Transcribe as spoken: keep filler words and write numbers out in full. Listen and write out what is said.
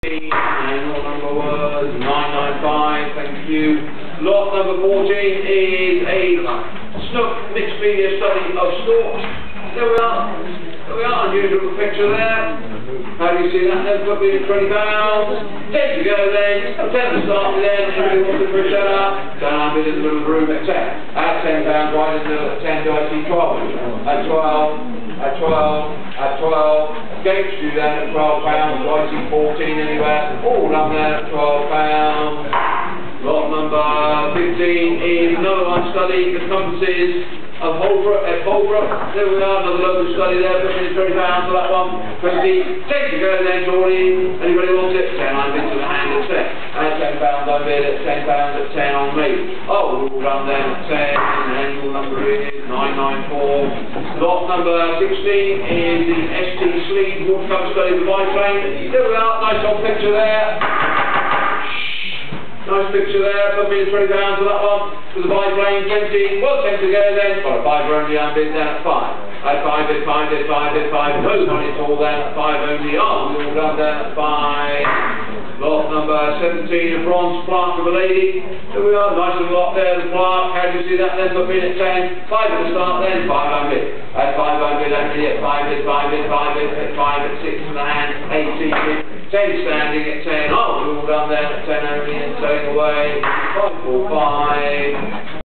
And lot number was nine nine five, thank you. Lot number fourteen is a snook mixed media study of storks. There we are. There we are, unusual picture there. How do you see that then? Put me in twenty pounds. ten to go then. ten to start with then. Everybody wants to push that up. Down I'm in the middle of the room at ten. At ten pounds, right in the middle at ten, do I see twelve? At twelve, at twelve, at twelve. Against you then at twelve pounds, do I see fourteen anywhere? All down there at twelve pounds. Lot number fifteen is another one study the compasses of Holbrook at Holbrook. There we are, another local study there, putting in twenty pounds for that one. twenty. ten to go then, Geordie. Anybody wants it? ten, I'm into the hand at ten. At ten pounds, I bid at ten pounds at ten on me. Oh, we're all done then at ten, and the annual number is nine nine four. Lot number sixteen is the S T Sleeve watercolour study of the biplane. There we are, nice old picture there. Nice picture there, put me in twenty pounds for that one. For the biplane, twenty. Well, ten to go then. Got a five only, I'm bid down at five. At five, bid five, bid five, bid five. No money at all then at five only. Oh, we're all done then at five. Lot number seventeen, a bronze plaque of a lady. There we are, nice little lot there, the plaque. How do you see that then? Put me in at ten. five at the start then, five I'm bid. At five I'm bid, only at five bid, five bid, five bid, at five at six in the hand, eighteen bid. ten standing at ten. Oh, we're all done then at ten only and turning away. five four five.